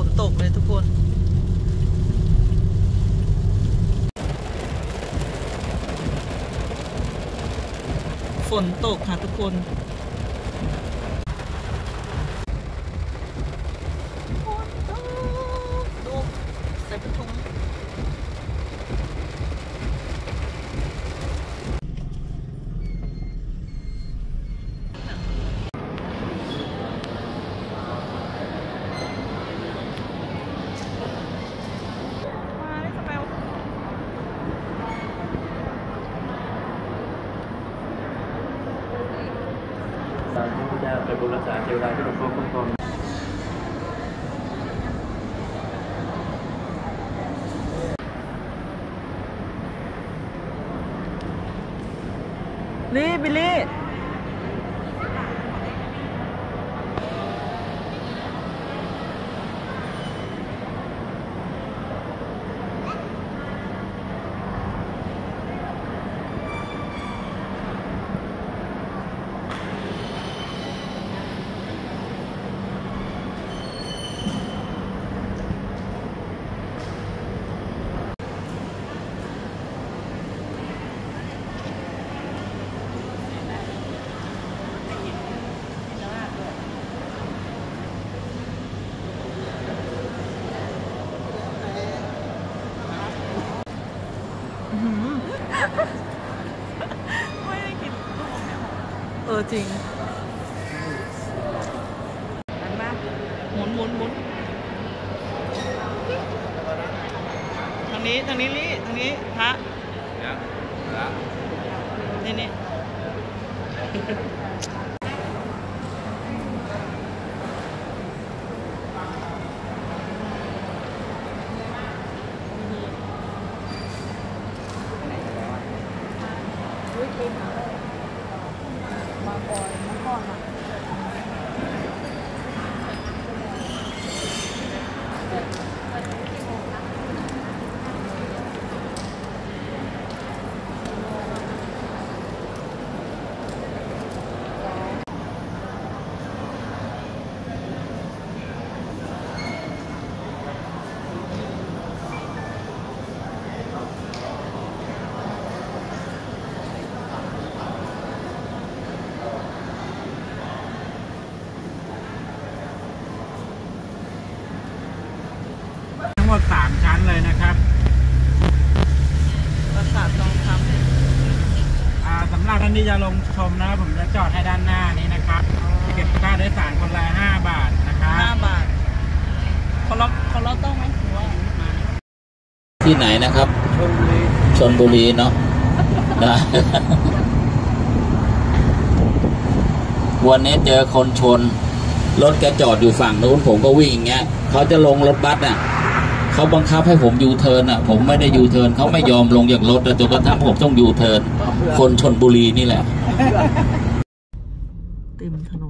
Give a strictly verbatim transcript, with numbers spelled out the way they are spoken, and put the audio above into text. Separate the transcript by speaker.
Speaker 1: นตกเลยทุกคนฝนตกค่ะทุกคนฝนตกดูใส่เป็นถุง
Speaker 2: พระพุทธเจ้าไปบุญรักษาเทวดาที่หลวงพ่อคุ้มครอง
Speaker 1: ลี่บิลลี่ไม่ได้กินลูกอมเนี่ยเออจริงหันมาหมุนหมุนหมุนทางนี้ทางนี้ลี่ทางนี้พระนี่นี่มาก่อนมาก่อนอ่ะ
Speaker 2: ทั้งหมดสามชั้นเลยนะครับ
Speaker 1: ปราสาททองคำ
Speaker 2: สำหรับท่านที่จะลงชมนะผมจะจอดให้ด้านหน้านี้นะครับเก็บค่าโดยสารคนละห้าบาทนะครับ
Speaker 1: ห้าบาทเขาล็อกเขาล็อกต้องไหมหรือว่า
Speaker 3: ที่ไหนนะครับชลบุรีเนาะนะวันนี้เจอคนชนรถแกจอดอยู่ฝั่งนู้นผมก็วิ่งอย่างเงี้ยเขาจะลงรถบัสอ่ะเขาบังคับให้ผมยูเทิร์นอ่ะผมไม่ได้ยูเทิร์นเขาไม่ยอมลงจากรถจนกระทั่งผมต้องยูเทิร์นคนชลบุรีนี่แหละ
Speaker 1: เต็มถนน